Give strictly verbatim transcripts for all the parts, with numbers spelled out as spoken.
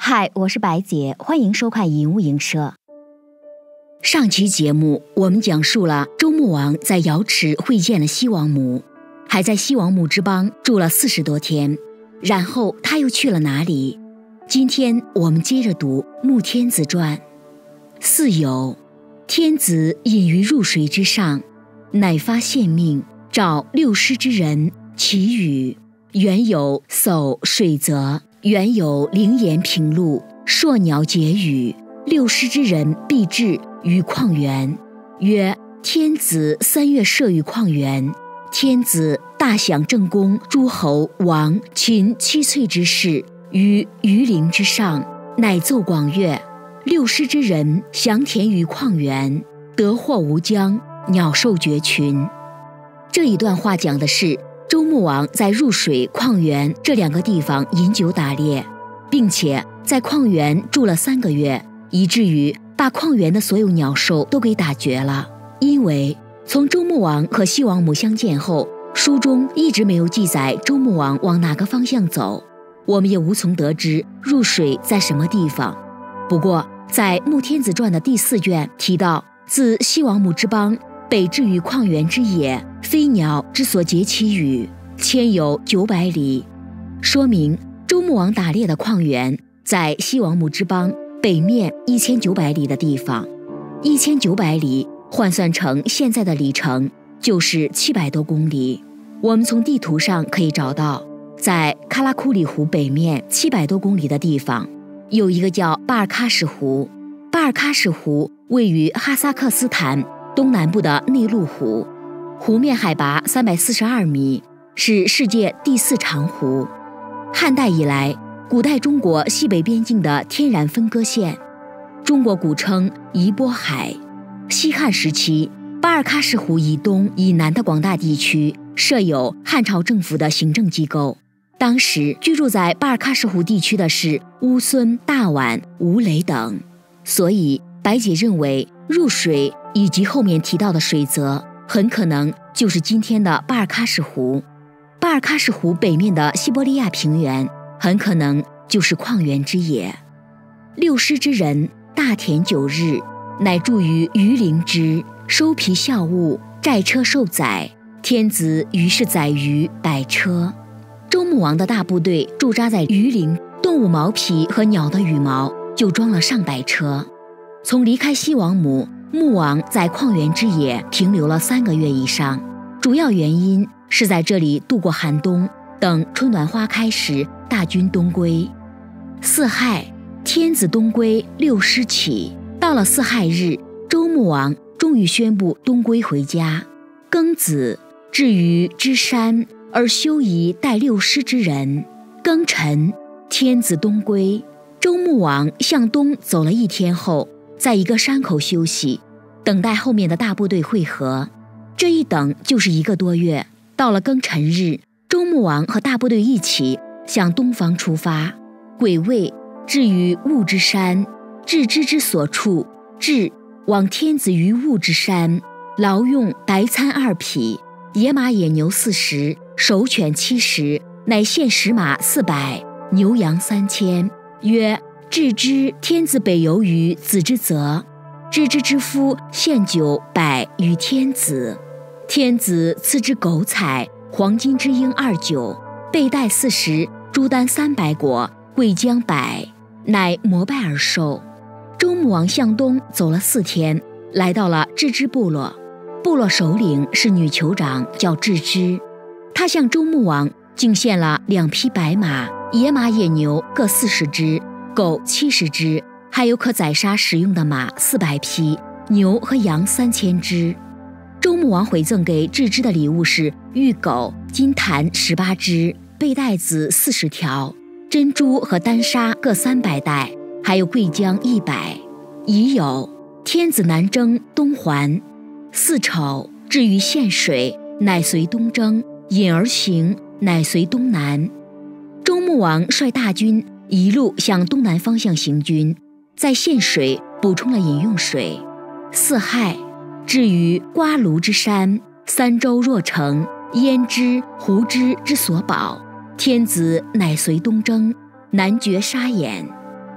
嗨，我是白姐，欢迎收看银物营社。 上期节目我们讲述了周穆王在瑶池会见了西王母，还在西王母之邦住了四十多天，然后他又去了哪里？今天我们接着读《穆天子传》。巳酉，天子隐于入水之上，乃发献命，召六师之人祈雨。原有叟水泽，原有灵岩平陆，朔鸟结雨，六师之人必至于旷原。曰：天子三月设于旷原，天子大享正宫诸侯王秦七粹之事于鱼陵之上，乃奏广乐。六师之人降田于旷原，得获无疆，鸟兽绝群。这一段话讲的是周穆王在入水、旷原这两个地方饮酒打猎，并且在旷原住了三个月，以至于把旷原的所有鸟兽都给打绝了。因为从周穆王和西王母相见后，书中一直没有记载周穆王往哪个方向走，我们也无从得知入水在什么地方。不过在《穆天子传》的第四卷提到，自西王母之邦北至于旷原之野，飞鸟之所结其羽，牵有九百里，说明周穆王打猎的旷原在西王母之邦北面一千九百里的地方。一千九百里换算成现在的里程就是七百多公里。我们从地图上可以找到，在喀拉库里湖北面七百多公里的地方，有一个叫巴尔喀什湖。巴尔喀什湖位于哈萨克斯坦东南部的内陆湖，湖面海拔三百四十二米，是世界第四长湖。汉代以来，古代中国西北边境的天然分割线。中国古称宜波海。西汉时期，巴尔喀什湖以东以南的广大地区设有汉朝政府的行政机构。当时居住在巴尔喀什湖地区的是乌孙、大宛、吴雷等。所以白姐认为入水以及后面提到的水泽很可能就是今天的巴尔喀什湖。巴尔喀什湖北面的西伯利亚平原很可能就是旷原之野。六师之人大田九日，乃住于鱼陵之，收皮效物，寨车受载。天子于是载鱼百车。周穆王的大部队驻扎在鱼陵，动物毛皮和鸟的羽毛就装了上百车。从离开西王母，穆王在旷原之野停留了三个月以上，主要原因是在这里度过寒冬，等春暖花开时大军东归。巳亥，天子东归，六师起。到了巳亥日，周穆王终于宣布东归回家。庚子，至于之山，而休夷带六师之人。庚辰，天子东归。周穆王向东走了一天后，在一个山口休息，等待后面的大部队会合。这一等就是一个多月。到了庚辰日，周穆王和大部队一起向东方出发。癸未，至于雾之山，至之之所处，至往天子于雾之山，劳用白参二匹，野马野牛四十，首犬七十，乃献石马四百，牛羊三千。曰：至之天子北游于子之泽，至之之夫献酒百于天子。天子赐之狗彩、黄金之鹰二九，背带四十，朱丹三百果，桂浆百，乃膜拜而受。周穆王向东走了四天，来到了郅支部落。部落首领是女酋长，叫郅支。他向周穆王敬献了两匹白马、野马野牛各四十只，狗七十只，还有可宰杀使用的马四百匹，牛和羊三千只。周穆王回赠给郅支的礼物是玉狗、金檀十八只，背带子四十条，珍珠和丹砂各三百袋，还有桂浆一百。乙酉，天子南征东还。巳丑，至于献水，乃随东征，引而行，乃随东南。周穆王率大军一路向东南方向行军，在献水补充了饮用水。巳亥，至于瓜卢之山，三州若城，焉支、胡支之所保。天子乃随东征，南绝沙眼。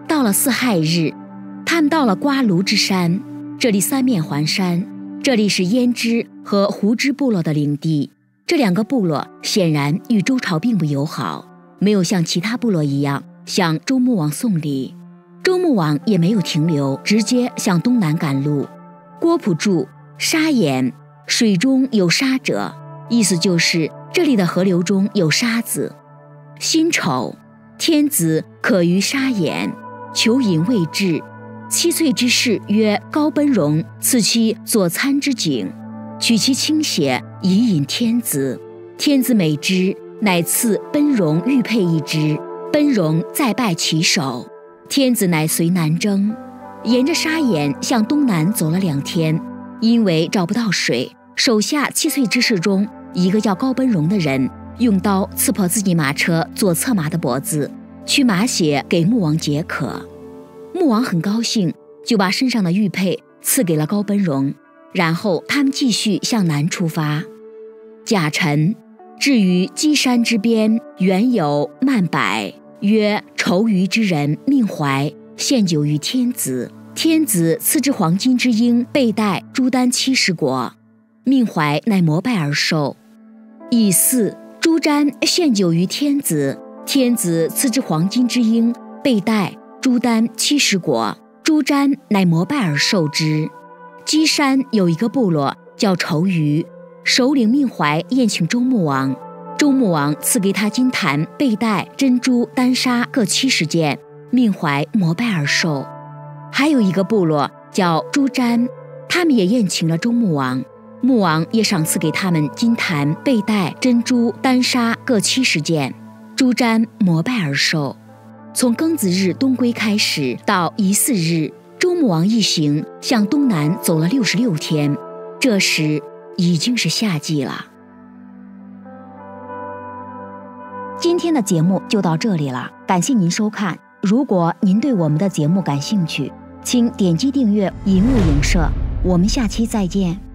到了四亥日，他们到了瓜卢之山，这里三面环山，这里是胭脂和胡支部落的领地。这两个部落显然与周朝并不友好，没有像其他部落一样向周穆王送礼。周穆王也没有停留，直接向东南赶路。郭璞注：沙眼，水中有沙者，意思就是这里的河流中有沙子。辛丑，天子可于沙眼，求饮未至。七岁之士曰高奔荣，赐其佐餐之井，取其清血以饮天子。天子美之，乃赐奔荣玉佩一只。奔荣再拜其手，天子乃随南征，沿着沙眼向东南走了两天，因为找不到水，手下七岁之士中一个叫高奔荣的人用刀刺破自己马车左侧马的脖子，取马血给穆王解渴。穆王很高兴，就把身上的玉佩赐给了高奔荣，然后他们继续向南出发。甲辰，至于箕山之边，原有曼柏，曰仇余之人命怀，献酒于天子。天子赐之黄金之鹰、背带、朱丹七十掷，命怀乃膜拜而受。乙巳，朱瞻献酒于天子，天子赐之黄金之鹰、背带、朱丹七十掷，朱瞻乃膜拜而受之。箕山有一个部落叫仇余，首领命怀宴请周穆王，周穆王赐给他金坛、背带、珍珠、丹砂各七十件，命怀膜拜而受。还有一个部落叫朱瞻，他们也宴请了周穆王，穆王也赏赐给他们金坛、背带、珍珠、丹砂各七十件，朱瞻膜拜而受。从庚子日东归开始到乙巳日，周穆王一行向东南走了六十六天，这时已经是夏季了。 今天的节目就到这里了，感谢您收看。如果您对我们的节目感兴趣，请点击订阅银物影社，我们下期再见。